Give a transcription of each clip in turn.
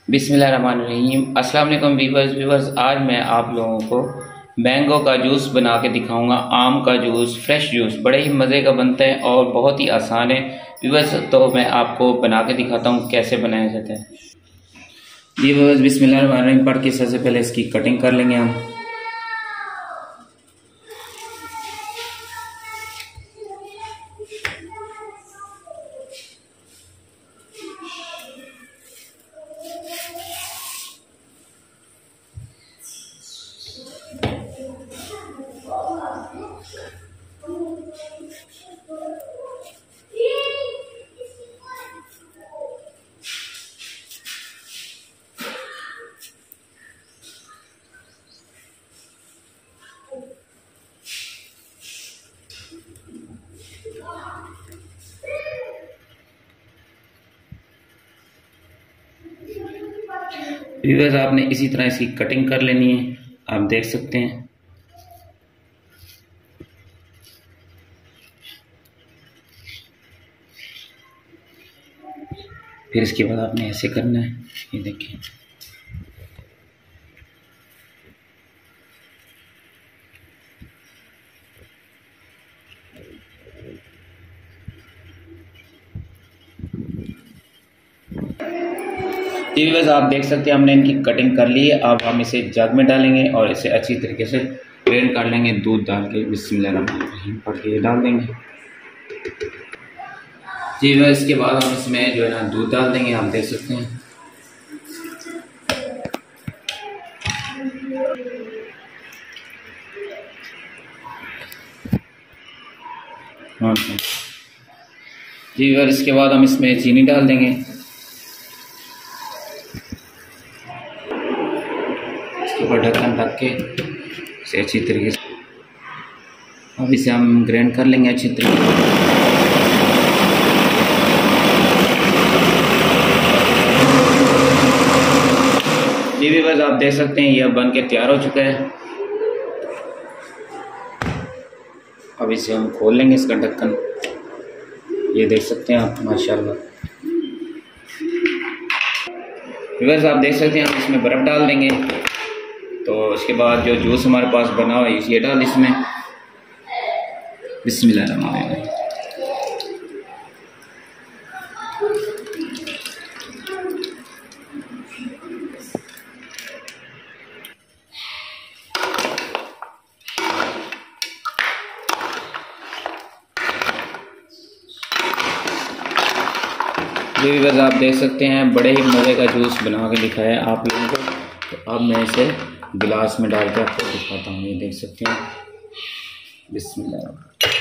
बिस्मिल्लाहिर्रहमानिर्रहीम। अस्सलाम वालेकुम व्यूअर्स, आज मैं आप लोगों को मैंगो का जूस बना के दिखाऊंगा। आम का जूस, फ्रेश जूस बड़े ही मज़े का बनता है और बहुत ही आसान है व्यूअर्स। तो मैं आपको बना के दिखाता हूँ कैसे बनाया जाता है। जी व्यूअर्स, बिस्मिल्लाहिर्रहमानिर्रहीम पढ़ के सबसे पहले इसकी कटिंग कर लेंगे हम। व्यूअर्स, आपने इसी तरह इसकी कटिंग कर लेनी है, आप देख सकते हैं। फिर इसके बाद आपने ऐसे करना है, ये देखिए। व्यूअर्स, आप देख सकते हैं हमने इनकी कटिंग कर ली है। अब हम इसे जग में डालेंगे और इसे अच्छी तरीके से ग्राइंड कर लेंगे दूध डाल के। बिस्मिल्लाहिर्रहमानिर्रहीम पढ़ के ये डाल देंगे। जी व्यूअर्स, इसके बाद हम इसमें जो है ना दूध डाल देंगे, आप देख सकते हैं। जी व्यूअर्स, इसके बाद हम इसमें चीनी डाल देंगे। इसके ऊपर ढक्कन रख के इसे अच्छी तरीके से अब इसे हम ग्राइंड कर लेंगे अच्छी तरीके से। जी व्यूअर्स, आप देख सकते हैं यह बन के तैयार हो चुका है। अब इसे हम खोल लेंगे इसका ढक्कन, ये देख सकते हैं आप, माशाल्लाह। व्यूअर्स, आप देख सकते हैं हम इसमें बर्फ़ डाल देंगे। तो इसके बाद जो जूस हमारे पास बना हुआ है ये डाल इसमें। बिस्मिल्लाहिर्रहमानिर्रहीम। व्यूअर्स, आप देख सकते हैं बड़े ही मज़े का जूस बना के दिखाया है आप लोगों को। तो अब मैं इसे गिलास में डाल के आपको दिखाता हूँ, ये देख सकते हैं। बिस्मिल्लाह।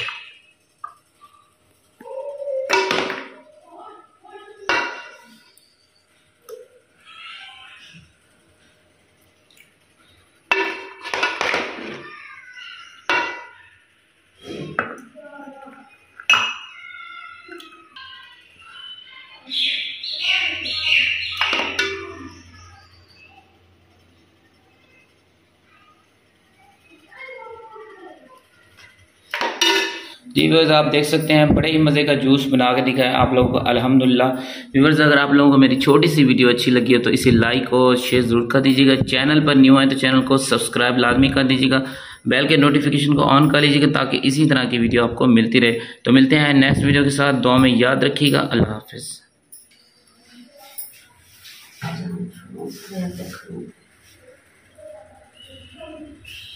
जी व्यूअर्स, आप देख सकते हैं बड़े ही मज़े का जूस बना के दिखाया आप लोगों को, अल्हम्दुलिल्लाह। व्यूअर्स, अगर आप लोगों को मेरी छोटी सी वीडियो अच्छी लगी हो तो इसे लाइक और शेयर ज़रूर कर दीजिएगा। चैनल पर न्यू है तो चैनल को सब्सक्राइब लाजमी कर दीजिएगा। बेल के नोटिफिकेशन को ऑन कर लीजिएगा ताकि इसी तरह की वीडियो आपको मिलती रहे। तो मिलते हैं नेक्स्ट वीडियो के साथ। दुआ में याद रखिएगा। अल्लाह हाफिज़।